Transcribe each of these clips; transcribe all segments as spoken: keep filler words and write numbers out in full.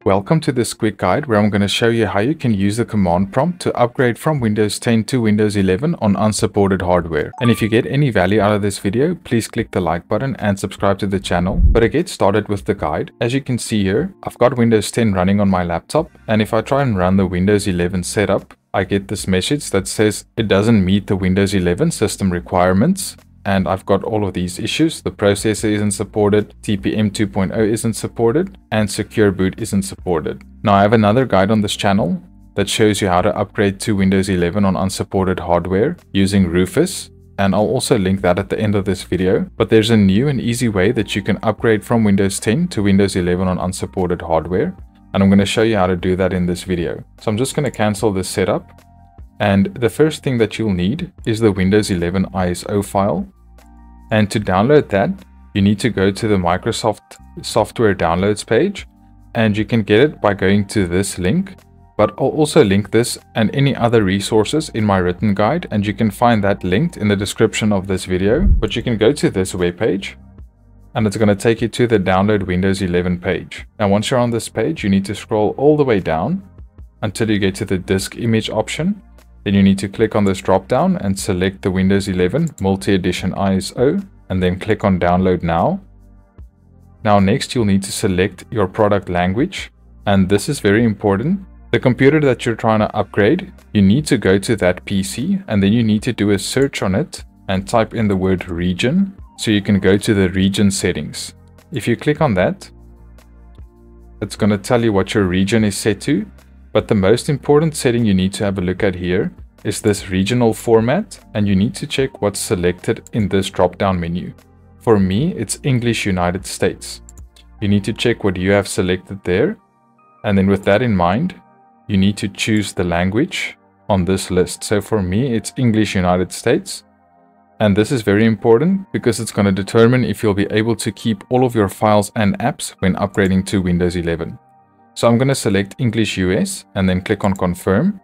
Welcome to this quick guide where I'm going to show you how you can use the command prompt to upgrade from Windows ten to Windows eleven on unsupported hardware. And if you get any value out of this video, please click the like button and subscribe to the channel. But to get started with the guide, as you can see here, I've got Windows ten running on my laptop, and if I try and run the Windows eleven setup, I get this message that says it doesn't meet the Windows eleven system requirements. And I've got all of these issues. The processor isn't supported, T P M two point oh isn't supported, and secure boot isn't supported. Now I have another guide on this channel that shows you how to upgrade to Windows eleven on unsupported hardware using Rufus, and I'll also link that at the end of this video. But there's a new and easy way that you can upgrade from Windows ten to Windows eleven on unsupported hardware, and I'm going to show you how to do that in this video. So I'm just going to cancel this setup, and the first thing that you'll need is the Windows eleven I S O file. And to download that, you need to go to the Microsoft software downloads page, and you can get it by going to this link. But I'll also link this and any other resources in my written guide, and you can find that linked in the description of this video. But you can go to this web page, and it's going to take you to the download Windows eleven page. Now once you're on this page, you need to scroll all the way down until you get to the disk image option. Then you need to click on this drop down and select the Windows eleven Multi-Edition I S O, and then click on download now. Now next you'll need to select your product language, and this is very important. The computer that you're trying to upgrade, you need to go to that P C, and then you need to do a search on it and type in the word region, so you can go to the region settings. If you click on that, it's going to tell you what your region is set to. But the most important setting you need to have a look at here is this regional format, and you need to check what's selected in this drop-down menu. For me, it's English United States. You need to check what you have selected there, and then with that in mind, you need to choose the language on this list. So for me, it's English United States, and this is very important because it's going to determine if you'll be able to keep all of your files and apps when upgrading to Windows eleven. So I'm going to select English U S and then click on confirm.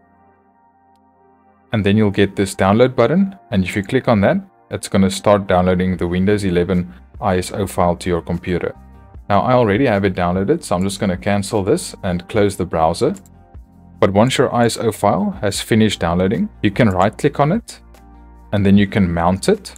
And then you'll get this download button. And if you click on that, it's going to start downloading the Windows eleven I S O file to your computer. Now I already have it downloaded, so I'm just going to cancel this and close the browser. But once your I S O file has finished downloading, you can right click on it and then you can mount it.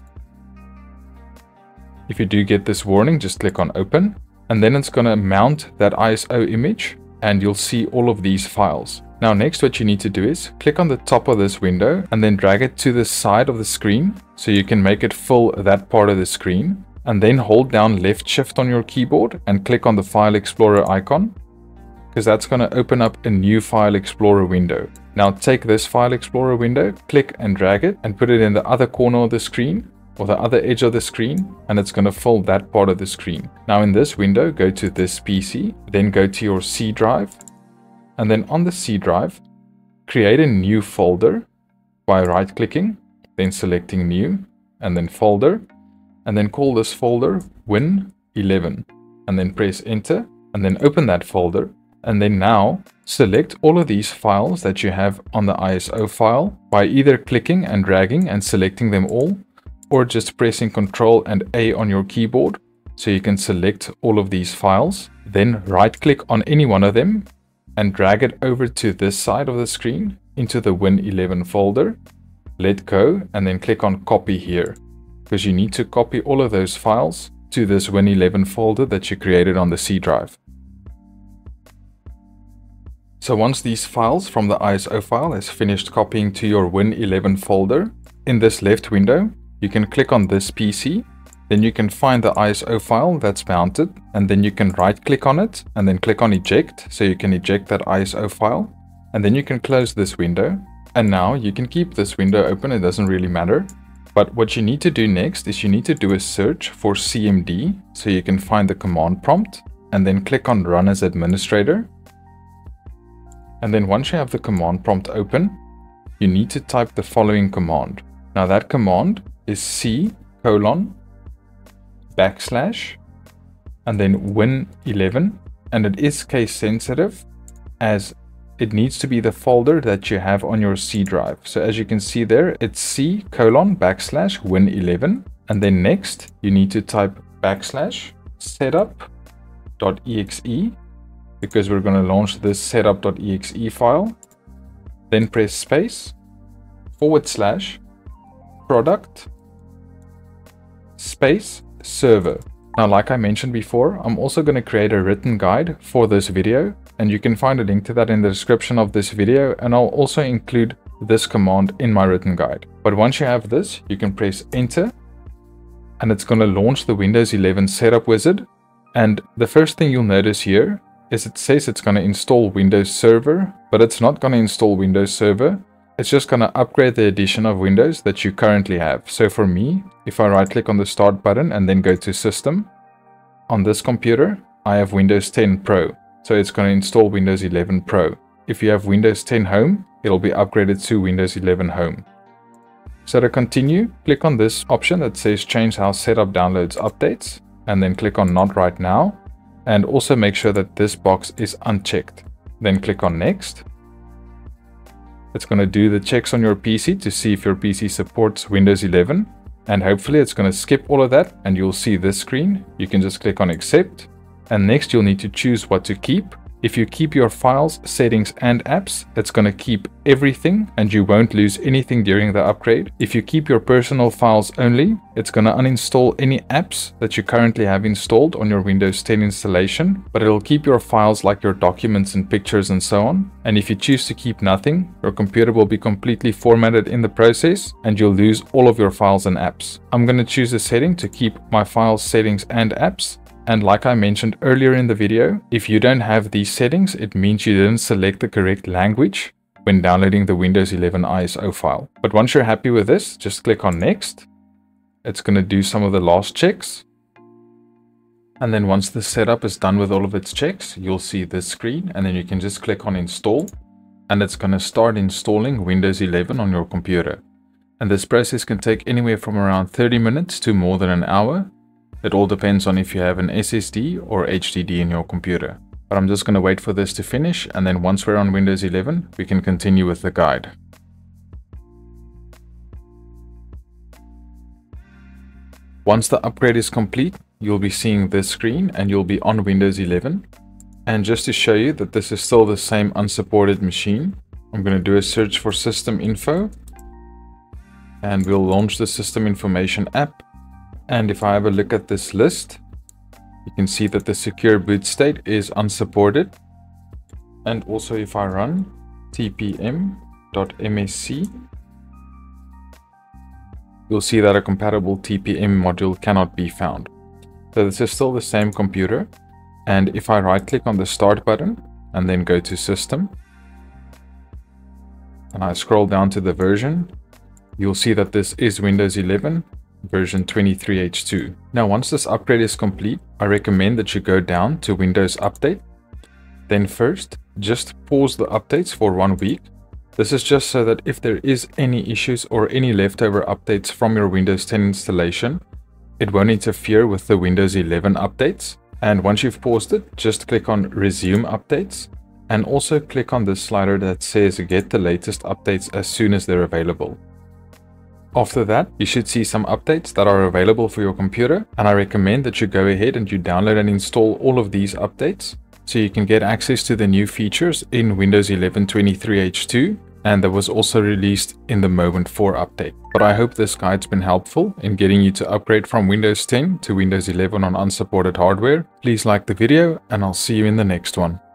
If you do get this warning, just click on open, and then it's going to mount that I S O image, and you'll see all of these files. Now next what you need to do is click on the top of this window and then drag it to the side of the screen so you can make it fill that part of the screen, and then hold down left shift on your keyboard and click on the File Explorer icon, because that's going to open up a new File Explorer window. Now take this File Explorer window, click and drag it and put it in the other corner of the screen or the other edge of the screen, and it's going to fill that part of the screen. Now in this window, go to this P C, then go to your C drive, and then on the C drive, create a new folder by right clicking, then selecting new, and then folder, and then call this folder Win eleven, and then press enter, and then open that folder, and then now select all of these files that you have on the I S O file by either clicking and dragging and selecting them all, or just pressing Control and A on your keyboard so you can select all of these files. Then right click on any one of them and drag it over to this side of the screen into the Win eleven folder. Let go and then click on copy here, because you need to copy all of those files to this Win eleven folder that you created on the C drive. So once these files from the I S O file has finished copying to your Win eleven folder, in this left window, you can click on this P C, then you can find the I S O file that's mounted, and then you can right click on it and then click on eject, so you can eject that I S O file, and then you can close this window. And now you can keep this window open, it doesn't really matter. But what you need to do next is you need to do a search for C M D, so you can find the command prompt and then click on run as administrator. And then once you have the command prompt open, you need to type the following command. Now that command is C colon backslash and then Win eleven, and it is case sensitive as it needs to be the folder that you have on your C drive. So as you can see there, it's C colon backslash Win eleven, and then next you need to type backslash setup.exe because we're going to launch this setup.exe file. Then press space, forward slash, product, space, server. Now, like I mentioned before, I'm also going to create a written guide for this video, and you can find a link to that in the description of this video, and I'll also include this command in my written guide. But once you have this, you can press enter, and it's going to launch the Windows eleven setup wizard. And the first thing you'll notice here is it says it's going to install Windows Server, but it's not going to install Windows Server. It's just going to upgrade the edition of Windows that you currently have. So for me, if I right click on the start button and then go to system, on this computer, I have Windows ten Pro. So it's going to install Windows eleven Pro. If you have Windows ten Home, it'll be upgraded to Windows eleven Home. So to continue, click on this option that says change how setup downloads updates, and then click on not right now, and also make sure that this box is unchecked. Then click on next. It's going to do the checks on your P C to see if your P C supports Windows eleven, and hopefully it's going to skip all of that and you'll see this screen. You can just click on accept, and next you'll need to choose what to keep. If you keep your files, settings and apps, it's going to keep everything and you won't lose anything during the upgrade. If you keep your personal files only, it's going to uninstall any apps that you currently have installed on your Windows ten installation, but it'll keep your files like your documents and pictures and so on. And if you choose to keep nothing, your computer will be completely formatted in the process and you'll lose all of your files and apps. I'm going to choose a setting to keep my files, settings and apps. And like I mentioned earlier in the video, if you don't have these settings, it means you didn't select the correct language when downloading the Windows eleven I S O file. But once you're happy with this, just click on next. It's going to do some of the last checks. And then once the setup is done with all of its checks, you'll see this screen, and then you can just click on install, and it's going to start installing Windows eleven on your computer. And this process can take anywhere from around thirty minutes to more than an hour. It all depends on if you have an S S D or H D D in your computer. But I'm just going to wait for this to finish, and then once we're on Windows eleven, we can continue with the guide. Once the upgrade is complete, you'll be seeing this screen and you'll be on Windows eleven. And just to show you that this is still the same unsupported machine, I'm going to do a search for system info, and we'll launch the system information app. And if I have a look at this list, you can see that the secure boot state is unsupported. And also if I run t p m dot m s c, you'll see that a compatible T P M module cannot be found. So this is still the same computer. And if I right click on the start button and then go to system, and I scroll down to the version, you'll see that this is Windows eleven. Version twenty-three H two. Now once this upgrade is complete, I recommend that you go down to Windows Update. Then first, just pause the updates for one week. This is just so that if there is any issues or any leftover updates from your Windows ten installation, it won't interfere with the Windows eleven updates. And once you've paused it, just click on Resume Updates, and also click on the slider that says Get the latest updates as soon as they're available. After that, you should see some updates that are available for your computer, and I recommend that you go ahead and you download and install all of these updates so you can get access to the new features in Windows eleven twenty-three H two, and that was also released in the Moment four update. But I hope this guide's been helpful in getting you to upgrade from Windows ten to Windows eleven on unsupported hardware. Please like the video, and I'll see you in the next one.